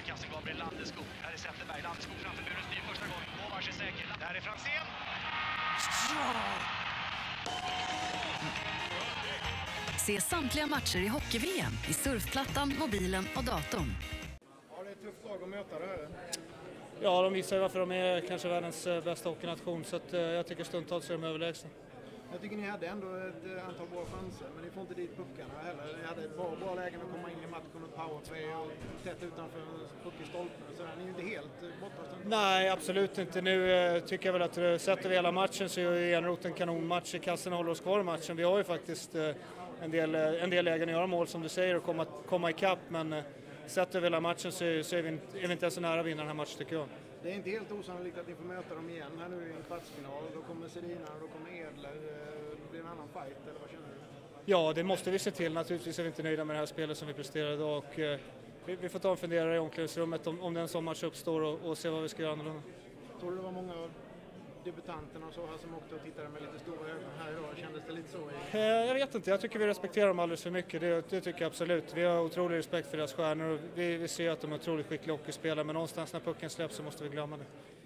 kassen Gabriel Landeskog. Här är Zetterberg, Landeskog framför muren, styr första gången. Kovacs är säker. Där är Franzén. Se samtliga matcher i hockey-VM i surfplattan, mobilen och datorn. Ja, det är ett tufft lag att möta det här. Ja, de visar varför de är kanske världens bästa hockeynation, så att, jag tycker stundtals är de överlägsna. Jag tycker ni hade ändå ett antal bra chanser, men ni får inte dit puckarna heller. Ni hade bra lägen att komma in i matchen och powerplay och tätt utanför puck i stolpen. Så ni är ju inte helt borta. Nej, absolut inte. Nu tycker jag väl att sätter vi hela matchen så är Enroth en kanonmatch. Kassen håller oss kvar i matchen. Vi har ju faktiskt en del lägen att göra mål som du säger och komma ikapp, men sätter vi hela matchen så är vi inte så nära att vinna den här matchen, tycker jag. Det är inte helt osannolikt att ni får möta dem igen här nu i en kvartsfinal. Då kommer Sedina och då kommer Edler. Det blir en annan fight, eller vad känner du? Ja, det måste vi se till. Naturligtvis är vi inte nöjda med det här spelet som vi presterade idag. Och, vi får ta en funderare i omklädningsrummet om den som match uppstår och se vad vi ska göra annorlunda. Tror du det var många av debutanterna och så här som åkte och tittade med lite stora ögon här idag? Kändes det lite så? Jag vet inte. Jag tycker vi respekterar dem alldeles för mycket. Det tycker jag absolut. Vi har otrolig respekt för deras stjärnor och vi ser att de är otroligt skickliga hockeyspelare, men någonstans när pucken släpps så måste vi glömma det.